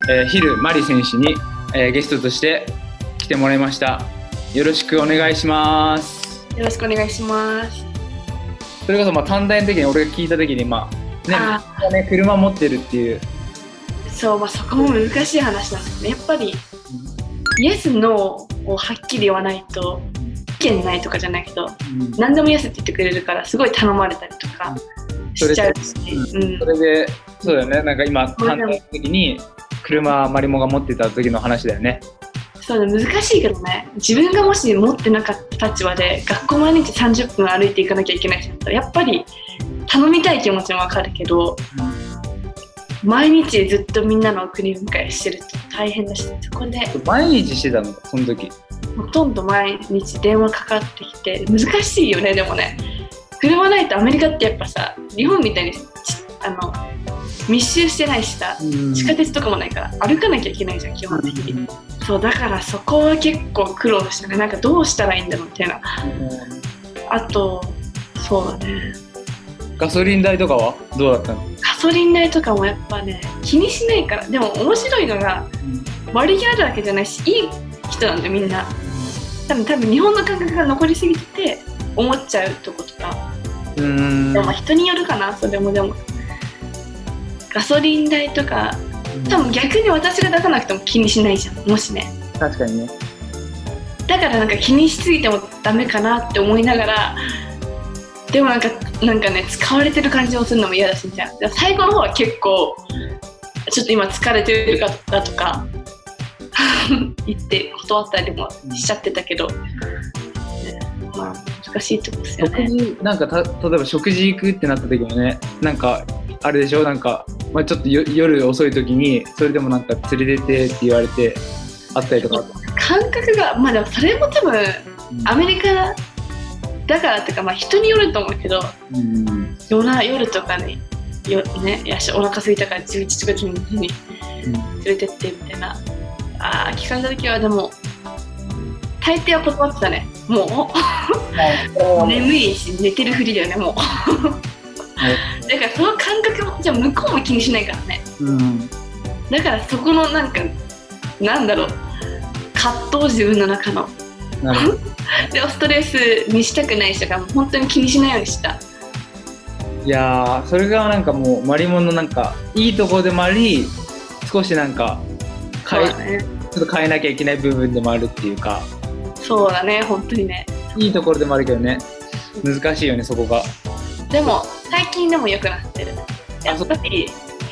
ヒルマリ選手に、ゲストとして来てもらいました。よろしくお願いします。 よろしくお願いします。 それこそ短大の時に俺が聞いた時に車持ってるっていう。 そう、そこも難しい話なんですね。やっぱり、イエスノーをはっきり言わないと意見ないとかじゃないけど、何でもイエスって言ってくれるからすごい頼まれたりとかしちゃうし、 それでそうだよね。なんか今短大の時に車マリモが持ってた時の話だよね。 そうだ、難しいけどね。自分がもし持ってなかった立場で学校毎日30分歩いていかなきゃいけないってなったらやっぱり頼みたい気持ちもわかるけど、毎日ずっとみんなの送り迎えしてると大変だし、そこで毎日してたのその時。 ほとんど毎日電話かかってきて、難しいよね。でもね、車ないとアメリカってやっぱさ、日本みたいに密集してないしさ、地下鉄とかもないから歩かなきゃいけないじゃん基本的に。そうだからそこは結構苦労したね。なんかどうしたらいいんだろうみたいな。あとそうだね、 ガソリン代とかはどうだったの？ ガソリン代とかもやっぱね気にしないから。でも面白いのが、悪気あるわけじゃないし、いい人なんでみんな。多分日本の感覚が残りすぎてて思っちゃうとことか。でも人によるかな。それもでもガソリン代とか多分逆に私が出さなくても気にしないじゃん、もしね。 確かにね。 だからなんか気にしすぎてもダメかなって思いながら、でもなんかね使われてる感じをするのも嫌だしみたいな。最後の方は結構ちょっと今疲れてるからとか言って断ったりもしちゃってたけど、難しいとこですよね。 なんか例えば食事行くってなった時もね、なんかあれでしょ、なんか、ちょっと夜遅い時にそれでもなんか連れてってって言われてあったりとか。 感覚がでもそれも多分アメリカだからっていうか、人によると思うけど、夜とかね、お腹空いたから11時とか12時に連れてってみたいな聞かれた時はでも大抵は断ってたね。もう眠いし寝てるふりだよねもうだからその感覚もじゃあ向こうも気にしないからね、だからそこのなんだろう、葛藤、自分の中のでもストレスにしたくない人が本当に気にしないようにした。 いやー、それがなんかもうマリモンのなんかいいところでもあり、少しなんかちょっと変えなきゃいけない部分でもあるっていうか。 そうだね、本当にね。 いいところでもあるけどね、難しいよねそこが。 でも最近でも良くなってる。やっぱり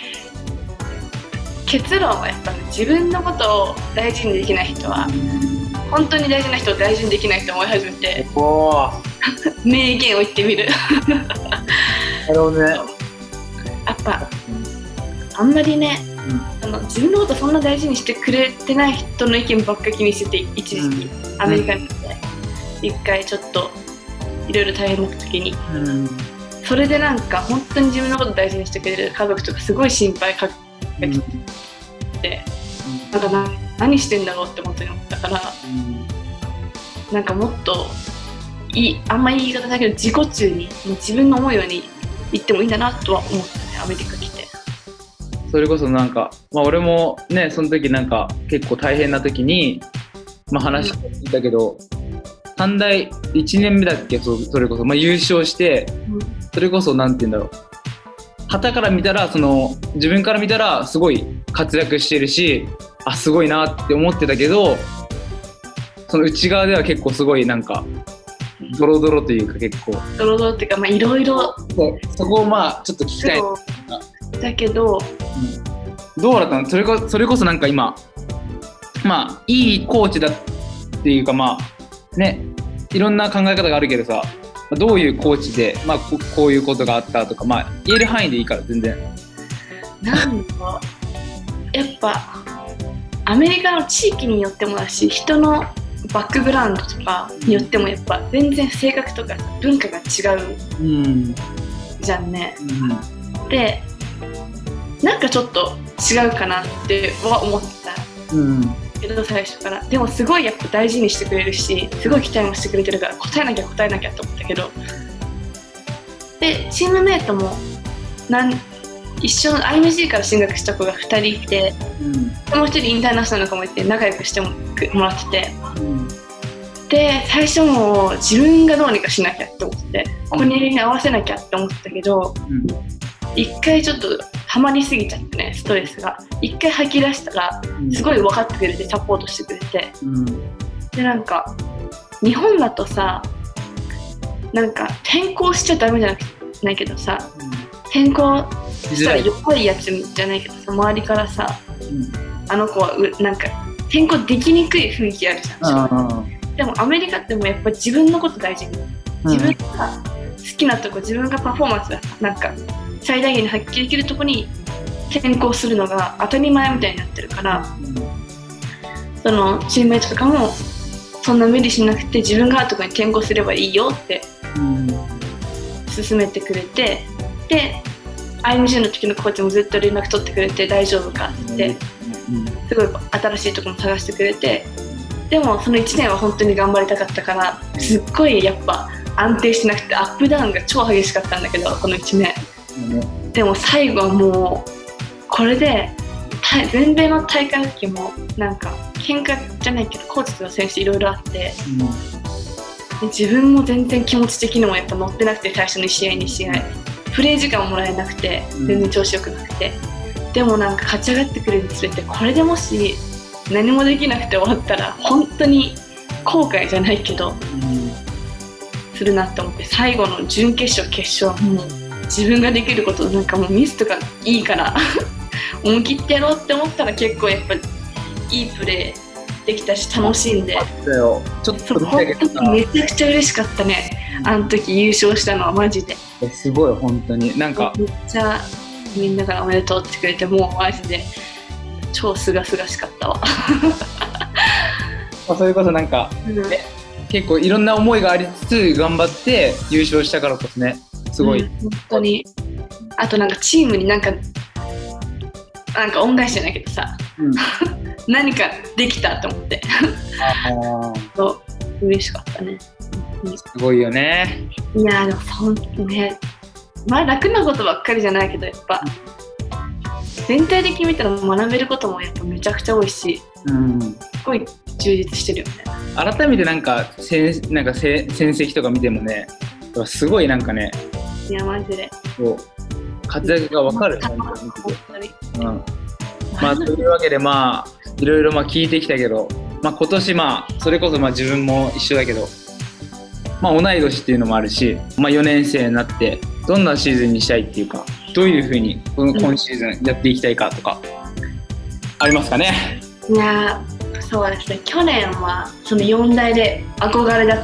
結論はやっぱり自分のことを大事にできない人は本当に大事な人を大事にできないと思い始めて名言を言ってみるなるほどね。 やっぱあんまりね、自分のことそんな大事にしてくれてない人の意見ばっか気にしてて、一時期アメリカに行って一回ちょっといろいろ大変な時に、それでなんか本当に自分のこと大事にしてくれる家族とかすごい心配かけて、なんか何してんだろうって本当に思ったから、なんかもっとあんまり言い方だけど自己中にもう自分の思うように言ってもいいんだなとは思ったね、アメリカ来て。 それこそなんか、俺もねその時なんか結構大変な時に、話聞いたけど、短大1年目だっけ、それこそ、優勝して、それこそなんて言うんだろう、旗から見たら自分から見たらすごい活躍してるし、すごいなって思ってたけど、その内側では結構すごいなんかドロドロというか、結構ドロドロっていうかいろいろ、 そこをちょっと聞きたい。 だけど、 どうだったの？それこそなんか今いいコーチだっていうか、ね、いろんな考え方があるけどさ、どういうコーチで、こういうことがあったとか、言える範囲でいいから全然。 なんかやっぱアメリカの地域によってもだし、人のバックグラウンドとかによってもやっぱ全然性格とか文化が違うじゃんね、でなんかちょっと違うかなっては思ったけど、最初から。でもすごいやっぱ大事にしてくれるし、すごい期待もしてくれてるから答えなきゃと思ったけど、でチームメイトも一緒の IMG から進学した子が2人いて、もう1人インターナショナルの子もいて仲良くしてもらってて、で最初も自分がどうにかしなきゃって思ってここに合わせなきゃって思ったけど、一回ちょっとハマりすぎちゃってね、ストレスが一回吐き出したらすごい分かってくれてサポートしてくれて、でなんか日本だとさ、なんか転校しちゃダメじゃないけどさ、転校したら弱いやつじゃないけどさ、周りからさ、あの子はなんか転校できにくい雰囲気あるじゃん。でもアメリカってもやっぱ自分のこと大事に、自分が好きなとこ、自分がパフォーマンスがなんか最大限に発揮できるとこに転校するのが当たり前みたいになってるから、そのチームメイトとかもそんな無理しなくて自分があるとこに転校すればいいよって勧めてくれて、で IMG の時のコーチもずっと連絡取ってくれて大丈夫かってすごい新しいところも探してくれて、でもその1年は本当に頑張りたかったからすっごいやっぱ安定しなくてアップダウンが超激しかったんだけど、この1年、でも最後はもうこれで全米の大会の時もなんか喧嘩じゃないけどコーチとの選手いろいろあって、で自分も全然気持ち的にもやっぱ乗ってなくて、最初の1試合2試合プレー時間ももらえなくて全然調子よくなくて、でもなんか勝ち上がってくるにつれてこれでもし何もできなくて終わったら本当に後悔じゃないけど、するなって思って、最後の準決勝決勝もう自分ができることなんかもうミスとかいいから思い切ってやろうって思ったら結構やっぱいいプレーできたし楽しんで、 ちょっと本当にめちゃくちゃ嬉しかったね、あの時優勝したのはマジで。 すごい本当になんかめっちゃみんなからおめでとうってくれて、もうマジで超すがすがしかったわそれこそなんか、結構いろんな思いがありつつ頑張って優勝したからこそね、すごい、 本当に。あとなんかチームになんか恩返しじゃないけどさ、何かできたと思ってそう嬉しかったね。 すごいよね。 いやでもほんとね、まあ楽なことばっかりじゃないけど、やっぱ全体的に見たら学べることもやっぱめちゃくちゃ多いし、すごい充実してるよね。 改めてなんか戦績とか見てもね、すごいなんかね、 いやマジで活躍が分かる。まあというわけでまあいろいろ聞いてきたけど、今年それこそ自分も一緒だけど、同い年っていうのもあるし、4年生になってどんなシーズンにしたいっていうか、どういうふうに今シーズンやっていきたいかとかありますかね。 いやそうですね、去年はその4大で憧れだった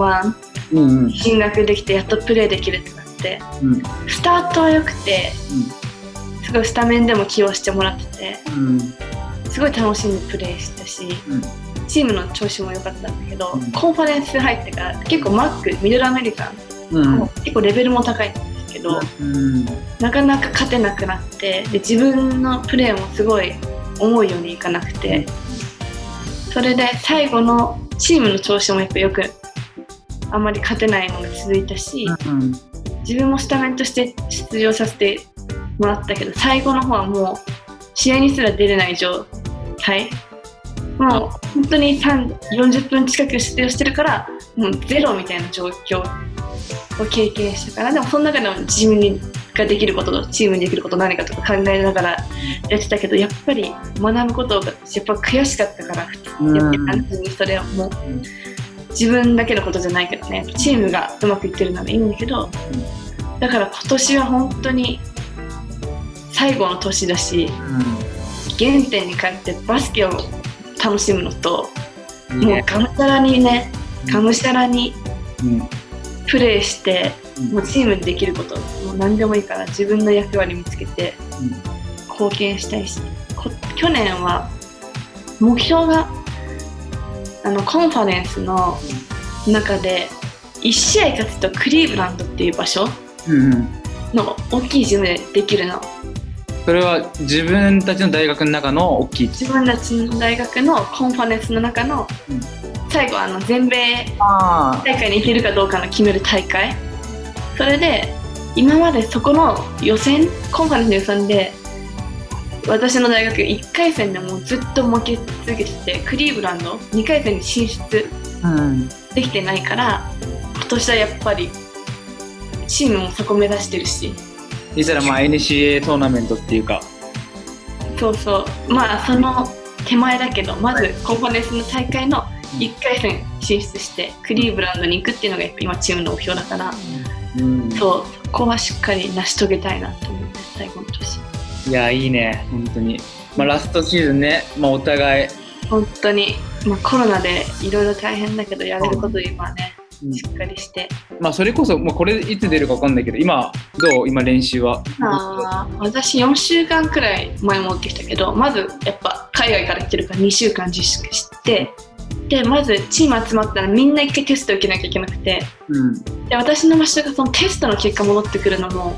D1、進学できてやっとプレーできるってなって、スタートは良くて、すごいスタメンでも起用してもらってて、すごい楽しんでプレーしたし、チームの調子も良かったんだけど、コンファレンス入ってから結構ミドルアメリカン、結構レベルも高いんですけど、なかなか勝てなくなって、で自分のプレーもすごい思うようにいかなくて、それで最後のチームの調子もやっぱよくあんまり勝てないのが続いたし、自分もスタメンとして出場させてもらったけど、最後の方はもう試合にすら出れない状態、もう本当に40分近く出場してるからもうゼロみたいな状況を経験したから、でもその中でも自分ができることとチームにできること何かとか考えながらやってたけど、やっぱり学ぶことがやっぱ悔しかったから、やっぱりそれはもう自分だけのことじゃないけどね、チームがうまくいってるならいいんだけど、だから今年は本当に最後の年だし、原点に帰ってバスケを楽しむのと、もうがむしゃらにね、がむしゃらにプレーして、もうチームにできること、もう何でもいいから自分の役割見つけて貢献したいし、去年は目標がコンファレンスの中で1試合勝つとクリーブランドっていう場所の大きいジムでできるの。 それは自分たちの大学の中の大きい、 自分たちの大学のコンファレンスの中の、最後全米大会に行けるかどうかの決める大会、それで今までそこの予選、コンファレンスの予選で私の大学1回戦でもずっと負け続けてて、クリーブランド2回戦に進出できてないから、今年はやっぱりチームもそこ目指してるし、 いたらまあ NCAA トーナメントっていうか、 そうそう、まあその手前だけど、まずコンファレンスの大会の1回戦進出してクリーブランドに行くっていうのが今チームの目標だから、そう、そこはしっかり成し遂げたいなと思って、最後の年。 いやいいね、本当に。まあラストシーズンね、まあお互い本当に、まあ、コロナでいろいろ大変だけど、やれること今ね、しっかりして。 まあそれこそ、まあ、これいつ出るか分かんないけど、今どう？今練習は。 私4週間くらい前もってきたけど、まずやっぱ海外から来てるから2週間自粛して、でまずチーム集まったらみんな1回テスト受けなきゃいけなくて、で私の場所がそのテストの結果戻ってくるのも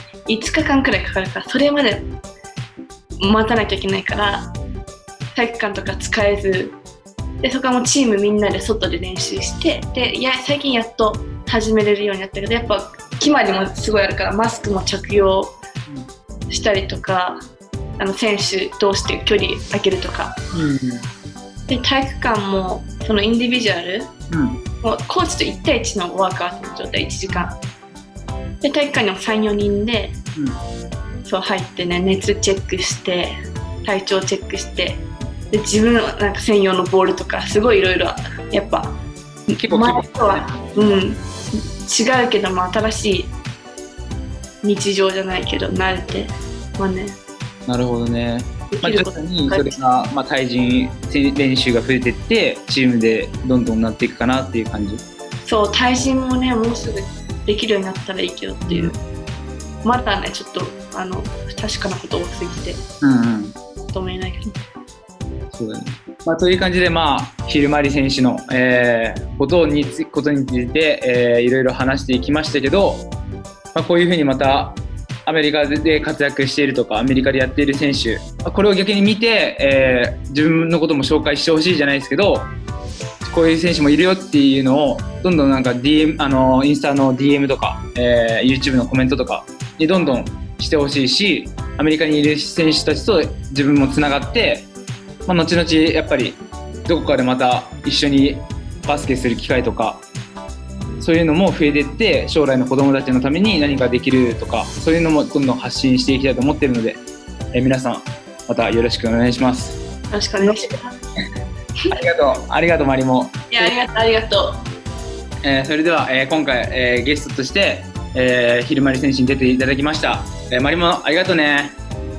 5日間くらいかかるから、それまで待たなきゃいけないから体育館とか使えず、でそこはもうチームみんなで外で練習して、で最近やっと始めれるようになったけど、やっぱ決まりもすごいあるから、マスクも着用したりとか、選手同士で距離空けるとか、で体育館もそのインディビジュアル、もうコーチと1対1のワークアウトの状態1時間で、体育館にも 3,4 人で、そう入ってね、熱チェックして体調チェックして、で自分のなんか専用のボールとか、すごいいろいろやっぱ前とは、違うけども新しい日常じゃないけど慣れて、まあね。 なるほどね。まあ、徐々にそれが、まあ、対人練習が増えていってチームでどんどんなっていくかなっていう感じ。そう、 対人もね、もうすぐできるようになったらいいけどっていう、まだねちょっと確かなこと多すぎて、とも言えないけど。 そうだね。まあ、という感じで、まあ、ヒルマリ選手の、ことについて、いろいろ話していきましたけど、まあ、こういうふうにまたアメリカで活躍しているとか、アメリカでやっている選手、これを逆に見て、自分のことも紹介してほしいじゃないですけど、こういう選手もいるよっていうのをどんどんなんか DM、インスタの DM とか、YouTube のコメントとかにどんどんしてほしいし、アメリカにいる選手たちと自分もつながって、まあ、後々やっぱりどこかでまた一緒にバスケする機会とか、そういうのも増えていって、将来の子供たちのために何かできるとか、そういうのもどんどん発信していきたいと思っているので、皆さんまたよろしくお願いします。 よろしくお願いします。 ありがとうマリモ。 いや、ありがとう。 それでは、今回、ゲストとして、ヒルマリ選手に出ていただきました。マリモありがとうね。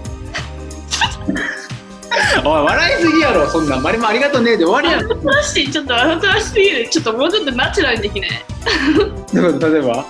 おい、笑いすぎやろ、そんな。マリモありがとうねで終わりやろ。 ちょっとあなたらしすぎる。ちょっともうちょっとナチュラルにできない。 例えば、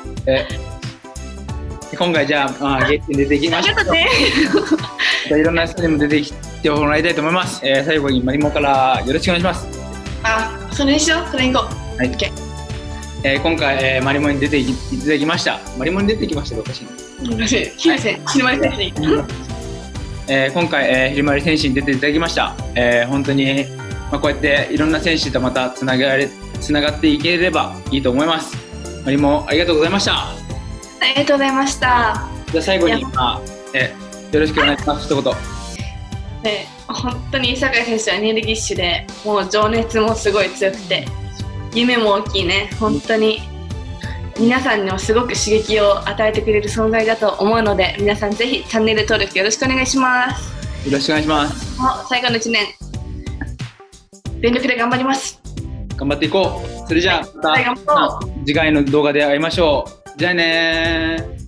今回じゃあ、ゲストに出てきました。 ありがとうね。 いろんな人にも出てきてもらいたいと思います。最後にマリモからよろしくお願いします。 それにしよう。それに行こう。 はい。今回、マリモに出ていただきました。マリモに出てきました。おかしいな。 おかしい。ヒルマリ選手に。 今回、ヒルマリ選手に出ていただきました。本当に、こうやっていろんな選手とまたつながっていければいいと思います。マリモありがとうございました。 ありがとうございました。 じゃあ最後に、よろしくお願いします。一言。 本当に酒井選手はエネルギッシュで、もう情熱もすごい強くて、夢も大きいね。本当に皆さんにもすごく刺激を与えてくれる存在だと思うので、皆さんぜひチャンネル登録よろしくお願いします。 よろしくお願いします。 最後の1年全力で頑張ります。 頑張っていこう。それじゃあまた次回の動画で会いましょう。じゃあねー。